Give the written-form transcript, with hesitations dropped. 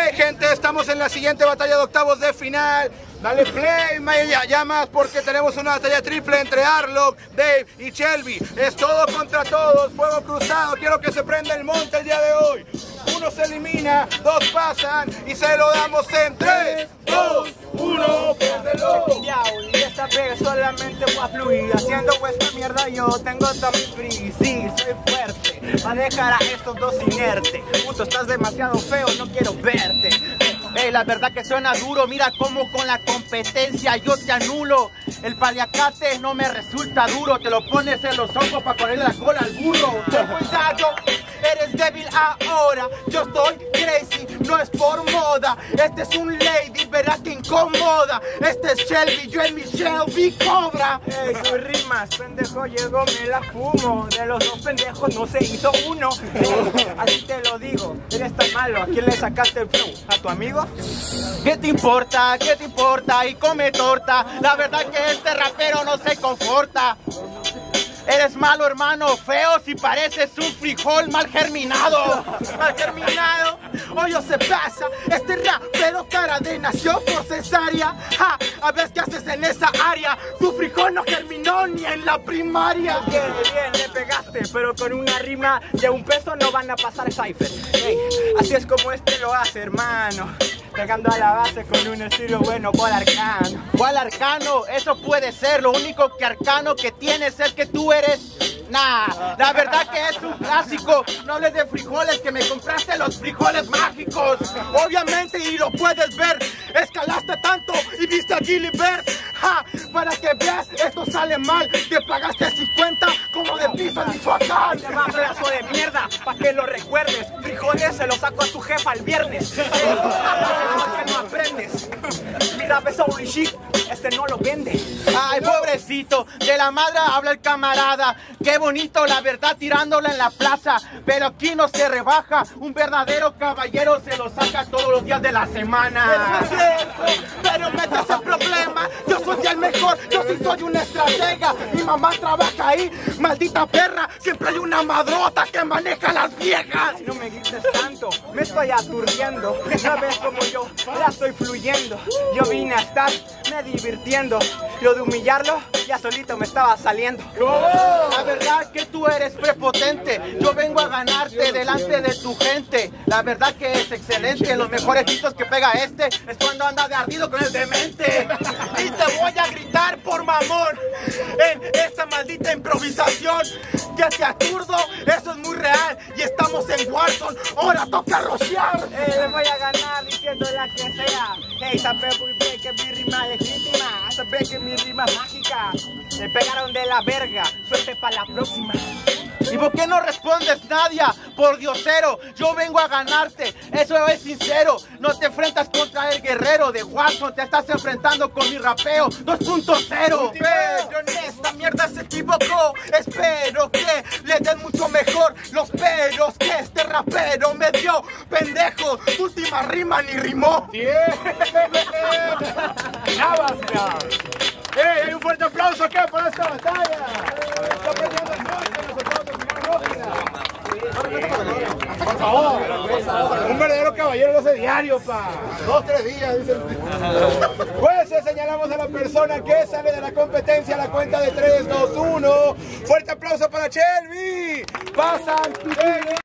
Gente, estamos en la siguiente batalla de octavos de final. Dale play, ya más, porque tenemos una batalla triple entre Arlock, Dave y Shelby. Es todo contra todos, fuego cruzado. Quiero que se prenda el monte el día de hoy. Uno se elimina, dos pasan y se lo damos en 3, 2, 1, pérdelo. Y esta vez solamente voy a fluir haciendo esta mierda. Yo tengo Tommy Free, sí, soy fuerte. Va a dejar a estos dos inerte. Puto, estás demasiado feo, no quiero verte. La verdad que suena duro, mira cómo con la competencia yo te anulo. El paliacate no me resulta duro, te lo pones en los ojos para ponerle la cola al burro. Ten cuidado, eres débil ahora, yo estoy crazy, no es por moda. Este es un lady, verás que incomoda. Este es Shelby, yo en mi Shelby Cobra. Ey, sus rimas, pendejo, llegó, me la fumo. De los dos pendejos no se hizo uno. Así te lo digo, eres tan malo, ¿a quién le sacaste el flow? ¿A tu amigo? ¿Qué te importa? ¿Qué te importa? Y come torta. La verdad que este rapero no se conforta. Eres malo, hermano, feo si pareces un frijol mal germinado. Mal germinado, hoyo se pasa. Este rapero cara de nació por cesárea. Ja, a ver qué haces en esa área. Tu frijol no germinó ni en la primaria. Bien, le pegaste, pero con una rima de un peso no van a pasar cipher. Hey, así es como este lo hace, hermano. Pegando a la base con un estilo bueno, ¿cuál arcano? ¿Cuál arcano? Eso puede ser, lo único que arcano que tienes es que tú eres... Nah, la verdad que es un clásico. No hables de frijoles, que me compraste los frijoles mágicos. Obviamente, y lo puedes ver, escalaste tanto y viste a Gilbert. Ja, para que veas, esto sale mal. Te pagaste 50 como de piso en Michoacán. Te va, pedazo de mierda, pa' que lo recuerdes. Frijoles se los saco a tu jefa el viernes. Que no aprendes. Mira, ves a shit, este no lo vende. Ay, pobrecito, de la madre habla el camarada. Qué bonito, la verdad, tirándola en la plaza. Pero aquí no se rebaja. Un verdadero caballero se lo saca todos los días de la semana. Es cierto, pero metes el problema. Yo soy el mejor, yo sí soy una estratega. Mi mamá trabaja ahí, maldita perra. Siempre hay una madrota que maneja a las viejas. No me grites tanto, me estoy aturdiendo. Ya ves como yo la estoy fluyendo. Yo vine a estar me divirtiendo. Lo de humillarlo ya solito me estaba saliendo. La verdad que tú eres prepotente. Yo vengo a ganarte delante de tu gente. La verdad que es excelente. Los mejores gritos que pega este es cuando anda de ardido con el demente. Y te voy a gritar por mamón en esta maldita improvisación. Que te aturdo, eso es muy real. Y estamos en Warzone, ahora toca rociar. Le voy a ganar diciendo la que sea. Hey, sabe muy bien que mi rima es legítima. Sabe que mi rima es mágica. Me pegaron de la verga, suerte para la próxima. ¿Y por qué no respondes, Nadia? Por diosero, yo vengo a ganarte, eso es sincero. No te enfrentas contra el guerrero de Warzone, te estás enfrentando con mi rapeo 2.0. Pero en esta mierda se equivocó. Espero que le den mucho mejor los peros que este rapero me dio. Pendejo, tu última rima ni rimó. ¡Hey! Un fuerte aplauso aquí por esta batalla. Está peleando el monte, nosotros por favor, un verdadero caballero lo hace diario, pa. 2, 3 días, dicen. Pues señalamos a la persona que sale de la competencia a la cuenta de 3, 2, 1. Fuerte aplauso para Shelby. Pasan.